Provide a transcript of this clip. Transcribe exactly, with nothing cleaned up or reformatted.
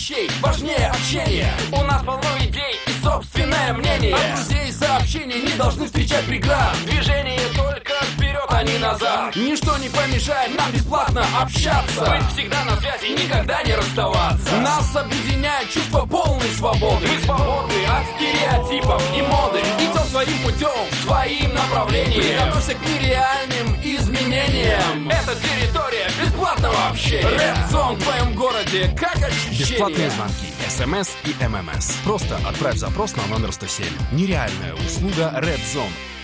вещей важнее общения. У нас полно идей и собственное мнение. От друзей сообщения не должны встречать преград. Движение только вперед, а не назад. Ничто не помешает нам бесплатно общаться. Быть всегда на связи, никогда не расставаться. Нас объединяет чувство полной свободы. Мы свободны от стереотипов и моды. Идем своим путем, своим направлением. Приготовься к нереальным изменениям. Это территория бесплатного общения. Red Zone в твоем городе, как ощущение? Бесплатные звонки, СМС и ММС. Просто отправь запрос на номер сто семь. Нереальная услуга Red Zone.